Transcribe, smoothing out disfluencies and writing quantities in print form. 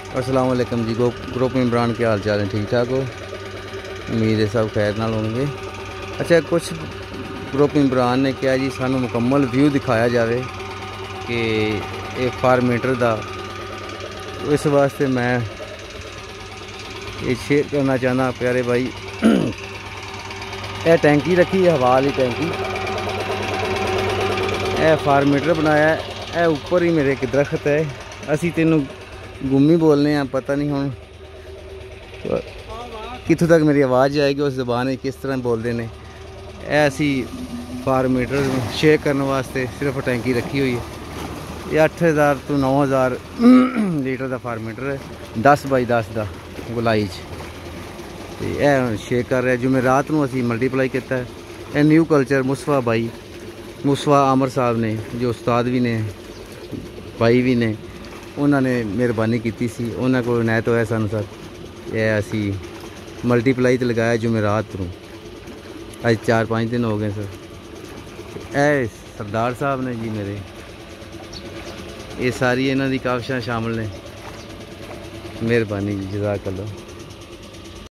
अस्सलाम वालेकुम जी। ग्रुप इमरान के हाल चाल हैं? ठीक ठाक हो? उम्मीद है सब खैर नाल होंगे। अच्छा, कुछ ग्रुप इमरान ने क्या जी सानू मुकम्मल व्यू दिखाया जाए कि एक फार्मीटर का, इस वास्ते मैं ये शेयर करना चाहना प्यारे भाई। यह टैंकी रखी है, हवा वाली टैंकी। यह फार्मीटर बनाया है। यह उपर ही मेरे एक दरख्त है। असी तेनों गुम्मी बोलने हैं, पता नहीं हम कितों तक मेरी आवाज़ आएगी, उस ज़बान किस तरह बोलते हैं। ऐसी फार्मीटर शेक करने वास्ते सिर्फ टैंकी रखी हुई है। ये 8000 तो 9000 लीटर का फार्मीटर है, 10 बाई 10 का गुलाई तो यह शेक कर रहा है। जुमेरात को असी मल्टीप्लाई किया है। यह न्यू कल्चर मुस्तफा भाई, मुस्तफा आमर साहब ने, जो उस्ताद भी ने भाई भी ने, उन्होंने मेहरबानी की सी। उन्होंने को इनायत होया सानू सर। यह असी मल्टीप्लाई तो लगाया जुमेरात को, अज 4-5 दिन हो गए सर। ए सरदार साहब ने जी मेरे, ये सारी इन्हों की काविशां शामिल ने। मेहरबानी जी, जज़ाकल्लाह।